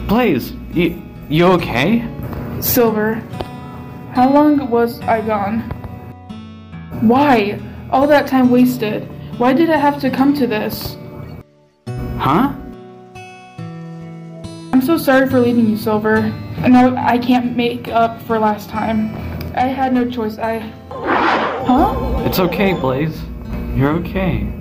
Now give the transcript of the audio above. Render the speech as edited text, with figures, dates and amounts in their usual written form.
Blaze, you okay? Silver, how long was I gone? Why? All that time wasted. Why did it have to come to this? Huh? I'm so sorry for leaving you, Silver. No, I can't make up for last time. I had no choice. Huh? It's okay, Blaze. You're okay.